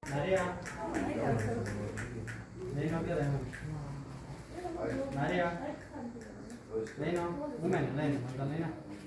María. Leno kia Leno. María. Leno, un momento, Leno, Magdalena.